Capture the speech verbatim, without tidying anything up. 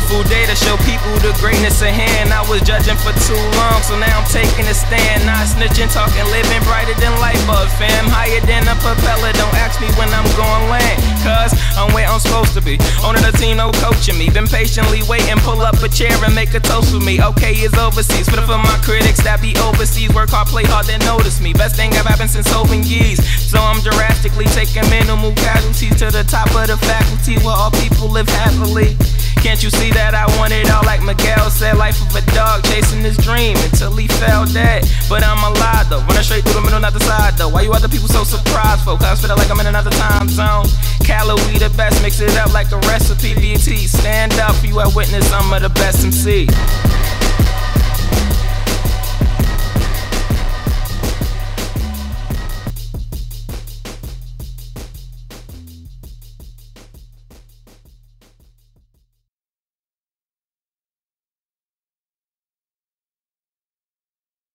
beautiful day to show people the greatness at hand. I was judging for too long, so now I'm taking a stand. Not snitching, talking, living brighter than light bulb, fam. Higher than a propeller, don't ask me when I'm going land, cause I'm where I'm supposed to be. Owning a team, no coaching me. Been patiently waiting, pull up a chair and make a toast for me. Okay, it's overseas, but for my critics that be overseas, work hard, play hard, then notice me. Best thing I've happened since open years. So I'm drastically taking minimal casualties to the top of the faculty where all people live happily. Can't you see that I want it all, like Miguel said? Life of a dog chasing his dream until he fell dead. But I'm alive though, running straight through the middle, not the side though. Why you other people so surprised, folks? I feel like I'm in another time zone. Cali, we the best, mix it up like a recipe. B T, stand up, you have witnessed some of the best M C.